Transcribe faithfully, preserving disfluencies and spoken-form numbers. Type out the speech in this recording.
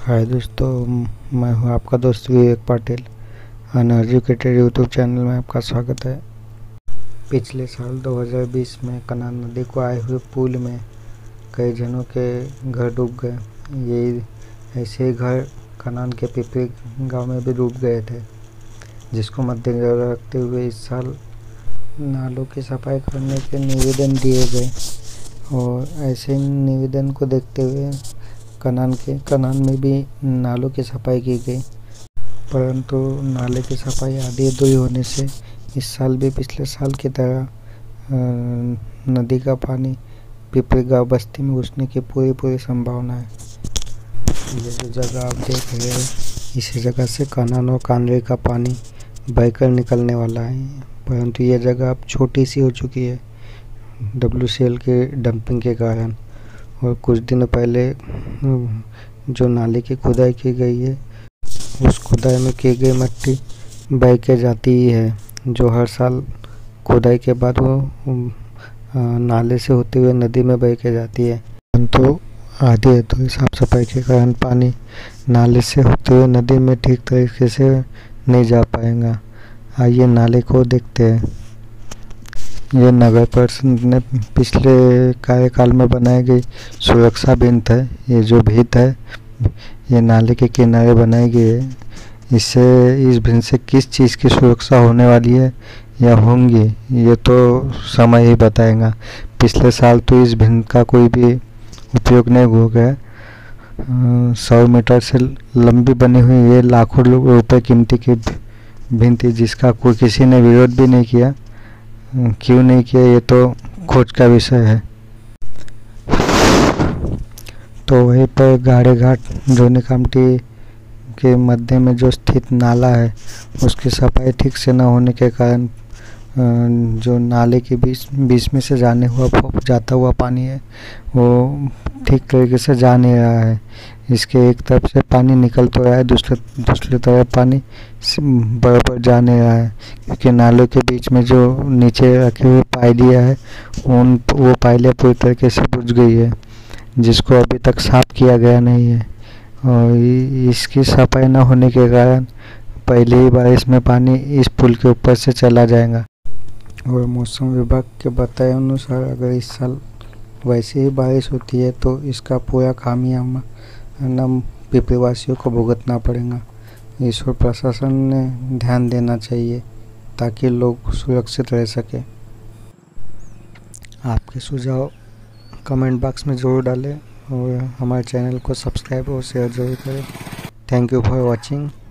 हाय दोस्तों, मैं हूं आपका दोस्त Vivek Patil. Uneducated YouTube channel में आपका स्वागत है। पिछले साल दो हज़ार बीस में कनान नदी को आए हुए पुल में कई जनों के घर डूब गए। यही ऐसे ही घर कनान के पिपरी गांव में भी डूब गए थे, जिसको मद्देनजर रखते हुए इस साल नालों की सफाई करने के निवेदन दिए गए। और ऐसे निवेदन को देखते हुए कनान के कनान में भी नालों की सफाई की गई, परंतु नाले की सफाई आधी अधूरी होने से इस साल भी पिछले साल की तरह नदी का पानी पिपरी गांव बस्ती में घुसने की पूरी पूरी संभावना है। ये जो जगह आप देख रहे हैं, इसी जगह से कनान और कांदरी का पानी बहकर निकलने वाला है, परंतु ये जगह अब छोटी सी हो चुकी है डब्ल्यू सी एल के डंपिंग के कारण। और कुछ दिन पहले जो नाले की खुदाई की गई है, उस खुदाई में की गई मिट्टी बह के जाती ही है, जो हर साल खुदाई के बाद वो नाले से होते हुए नदी में बह के जाती है। परंतु आधी अधूरी साफ सफाई के कारण पानी नाले से होते हुए नदी में ठीक तरीके से नहीं जा पाएगा। आइए नाले को देखते हैं। ये नगर परिषद ने पिछले कार्यकाल में बनाई गई सुरक्षा भिंत है। ये जो भिंत है, ये नाले के किनारे बनाई गई है। इससे इस भिंत से किस चीज़ की सुरक्षा होने वाली है या होंगी, ये तो समय ही बताएगा। पिछले साल तो इस भिंत का कोई भी उपयोग नहीं हो गया। सौ मीटर से लंबी बनी हुई ये लाखों रुपए कीमती की भिंत, जिसका कोई किसी ने विरोध भी नहीं किया। क्यों नहीं किया, ये तो खोज का विषय है। तो वहीं पर गाड़े घाट जोनी कामटी के मध्य में जो स्थित नाला है, उसकी सफाई ठीक से न होने के कारण जो नाले के बीच बीच में से जाने हुआ जाता हुआ पानी है, वो ठीक तरीके से जा नहीं रहा है। इसके एक तरफ से पानी निकल तो रहा है, दूसरे दूसरी तरफ पानी बराबर जा नहीं रहा है, क्योंकि नालों के बीच में जो नीचे रखे हुए पायलियाँ है, उन वो पायलियाँ पूरी तरीके से बुझ गई है, जिसको अभी तक साफ किया गया नहीं है। और इसकी सफाई न होने के कारण पहले ही बारिश में पानी इस पुल के ऊपर से चला जाएगा। और मौसम विभाग के बताए अनुसार अगर इस साल वैसे ही बारिश होती है तो इसका पूरा खामियाजा न पिपरी वासियों को भुगतना पड़ेगा। इस पर प्रशासन ने ध्यान देना चाहिए ताकि लोग सुरक्षित रह सके। आपके सुझाव कमेंट बॉक्स में ज़रूर डालें और हमारे चैनल को सब्सक्राइब और शेयर जरूर करें। Thank you for watching.